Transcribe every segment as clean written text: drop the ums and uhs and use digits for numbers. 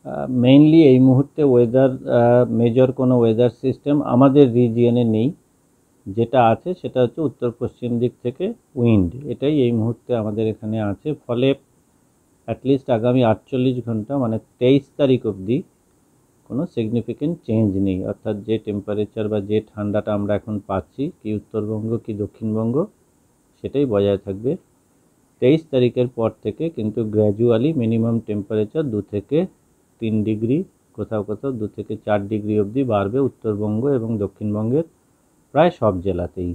Mainly এই মুহূর্তে weather major কোনো ওয়েদার সিস্টেম আমাদের রিজিয়নে নেই। যেটা আছে সেটা হচ্ছে উত্তর পশ্চিম দিক থেকে উইন্ড, এটাই এই মুহূর্তে আমাদের এখানে আছে। ফলে অ্যাটলিস্ট আগামী 48 ঘন্টা মানে 23 তারিখ অবধি কোনো সিগনিফিকেন্ট চেঞ্জ নেই। অর্থাৎ যে টেম্পারেচার বা যে ঠান্ডাটা আমরা এখন পাচ্ছি, কি উত্তরবঙ্গ কি দক্ষিণবঙ্গ, সেটাই বজায় থাকবে। 23 তারিখের পর থেকে কিন্তু গ্র্যাজুয়ালি মিনিমাম টেম্পারেচার 2 থেকে 3 ডিগ্রি, কোথাও কোথাও 2 থেকে 4 ডিগ্রি অবধি বাড়বে উত্তরবঙ্গ এবং দক্ষিণবঙ্গের প্রায় সব জেলাতেই।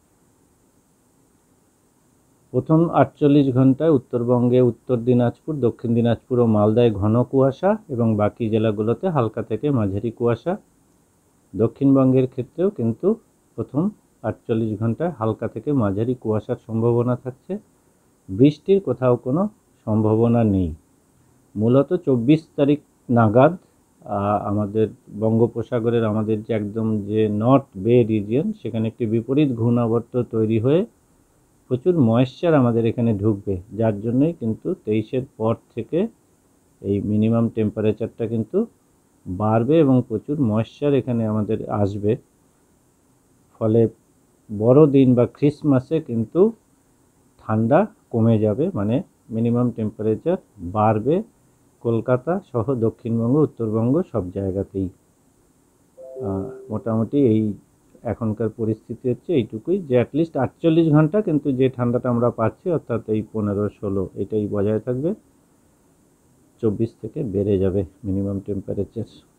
প্রথম 48 ঘন্টায় উত্তরবঙ্গে উত্তর দিনাজপুর, দক্ষিণ দিনাজপুর ও মালদায় ঘন কুয়াশা এবং বাকি জেলাগুলোতে হালকা থেকে মাঝারি কুয়াশা। দক্ষিণবঙ্গের ক্ষেত্রেও কিন্তু প্রথম 48 ঘন্টায় হালকা থেকে মাঝারি কুয়াশার সম্ভাবনা থাকছে। বৃষ্টির কোথাও কোনো সম্ভাবনা নেই। মূলত 24 তারিখ নাগাদ আমাদের বঙ্গোপসাগরের আমাদের যে একদম যে নর্থ বে রিজিয়ন, সেখানে একটি বিপরীত ঘূর্ণাবর্ত তৈরি হয়ে প্রচুর ময়েশ্চার আমাদের এখানে ঢুকবে, যার জন্যই কিন্তু 23-এর পর থেকে এই মিনিমাম টেম্পারেচারটা কিন্তু বাড়বে এবং প্রচুর ময়েশ্চার এখানে আমাদের আসবে। ফলে বড়দিন বা ক্রিসমাসে কিন্তু ঠান্ডা কমে যাবে, মানে মিনিমাম টেম্পারেচার বাড়বে কলকাতা সহ দক্ষিণবঙ্গ উত্তরবঙ্গ সব জায়গাতেই। মোটামুটি এই এখনকার পরিস্থিতি হচ্ছে এইটুকুই, যে অ্যাটলিস্ট 48 ঘন্টা কিন্তু যে ঠান্ডাটা আমরা পাচ্ছি অর্থাৎ এই 15-16 এটাই বজায় থাকবে। 24 থেকে বেড়ে যাবে মিনিমাম টেম্পারেচার।